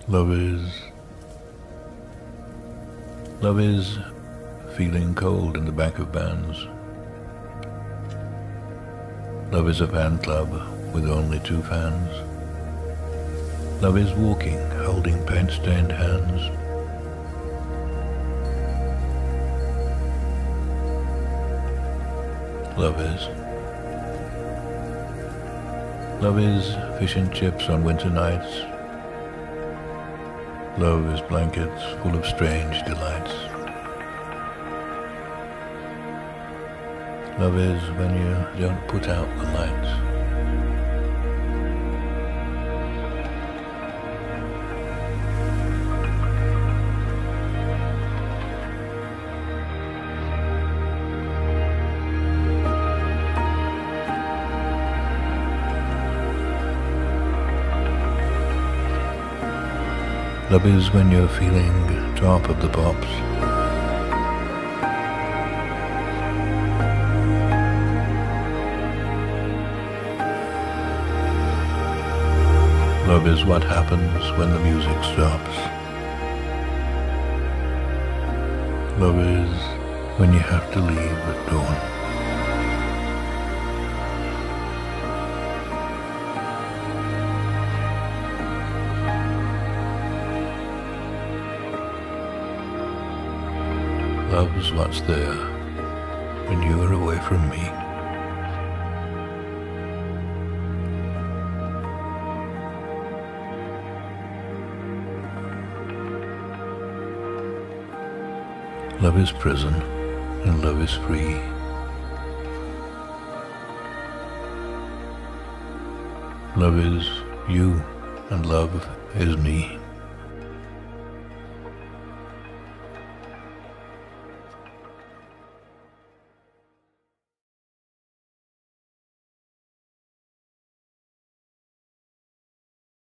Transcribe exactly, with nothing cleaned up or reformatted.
Love is... Love is feeling cold in the back of bands. Love is a fan club with only two fans. Love is walking, holding paint-stained hands. Love is... Love is fish and chips on winter nights. Love is blankets full of strange delights. Love is when you don't put out the lights. Love is when you're feeling top of the pops. Love is what happens when the music stops. Love is when you have to leave at dawn. Love's what's there when you are away from me. Love is prison and love is free. Love is you and love is me.